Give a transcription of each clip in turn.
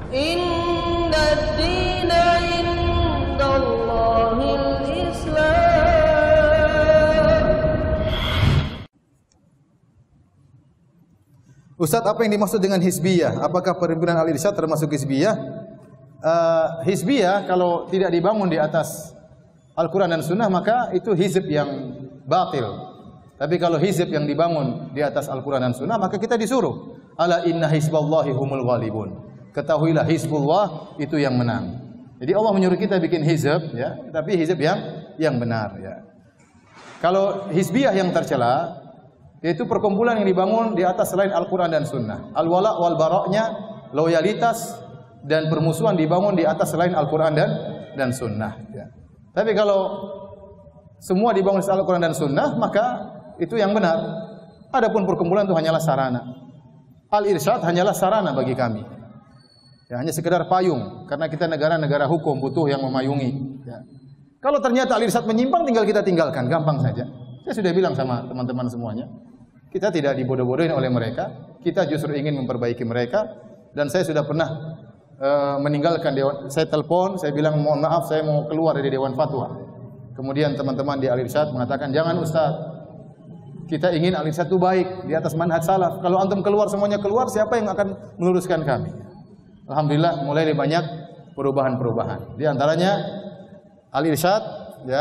Inna ad-dina indallahil Islam. Ustaz, apa yang dimaksud dengan hizbiyah? Apakah perhimpunan Al-Irsyad termasuk hizbiyah? Hizbiyah kalau tidak dibangun di atas Al-Quran dan Sunnah maka itu hizb yang batil. Tapi kalau hizb yang dibangun di atas Al-Quran dan Sunnah maka kita disuruh, ala inna hizballahi humul ghalibun. Ketahuilah hizbullah itu yang menang. Jadi Allah menyuruh kita bikin hizb, ya, tapi hizb yang benar. Ya. Kalau hizbiyah yang tercela, yaitu perkumpulan yang dibangun di atas selain Al-Quran dan Sunnah. Al-wala wal bara'nya, loyalitas dan permusuhan dibangun di atas selain Al-Quran dan Sunnah. Ya. Tapi kalau semua dibangun di atas Al-Quran dan Sunnah, maka itu yang benar. Adapun perkumpulan itu hanyalah sarana. Al-Irsyad hanyalah sarana bagi kami. Ya, hanya sekedar payung, karena kita negara hukum, butuh yang memayungi. Ya. Kalau ternyata Al-Irsyad menyimpang, tinggal kita tinggalkan, gampang saja. Saya sudah bilang sama teman-teman semuanya, kita tidak dibodoh-bodohin oleh mereka, kita justru ingin memperbaiki mereka. Dan saya sudah pernah meninggalkan dewan, saya telepon, saya bilang mohon maaf, saya mau keluar dari Dewan Fatwa. Kemudian teman-teman di Al-Irsyad mengatakan, jangan Ustaz, kita ingin Al-Irsyad itu baik, di atas manhaj salaf. Kalau antum keluar, semuanya keluar, siapa yang akan meluruskan kami? Alhamdulillah mulai banyak perubahan-perubahan. Di antaranya Al-Irsyad, ya,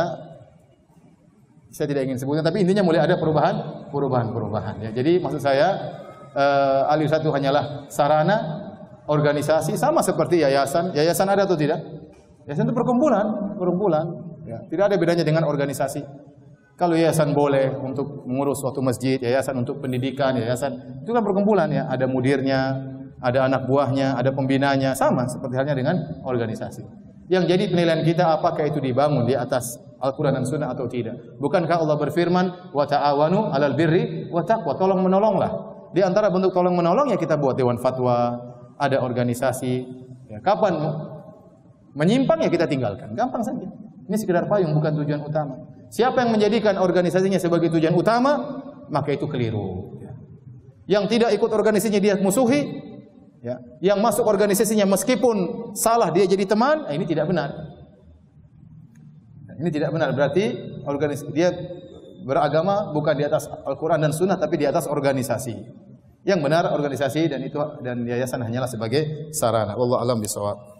saya tidak ingin sebutkan, tapi intinya mulai ada perubahan. Ya. Jadi maksud saya Al-Irsyad itu hanyalah sarana organisasi, sama seperti yayasan. Yayasan ada atau tidak? Yayasan itu perkumpulan. Ya. Tidak ada bedanya dengan organisasi. Kalau yayasan boleh untuk mengurus suatu masjid, yayasan untuk pendidikan, yayasan itu kan perkumpulan ya. Ada mudirnya, ada anak buahnya, ada pembinanya, sama seperti halnya dengan organisasi. Yang jadi penilaian kita apakah itu dibangun di atas Al-Quran dan Sunnah atau tidak. Bukankah Allah berfirman, wa ta'awanu 'alal birri wa taqwa, tolong menolonglah. Di antara bentuk tolong menolong ya kita buat dewan fatwa, ada organisasi. Ya, kapan menyimpang ya kita tinggalkan, gampang saja. Ini sekedar payung, bukan tujuan utama. Siapa yang menjadikan organisasinya sebagai tujuan utama, maka itu keliru. Ya. Yang tidak ikut organisasinya dia musuhi. Ya. Yang masuk organisasinya meskipun salah dia jadi teman, ini tidak benar. Ini tidak benar, berarti dia beragama bukan di atas Al-Quran dan Sunnah, tapi di atas organisasi. Yang benar organisasi dan yayasan hanyalah sebagai sarana. Wallahu a'lam bishawab.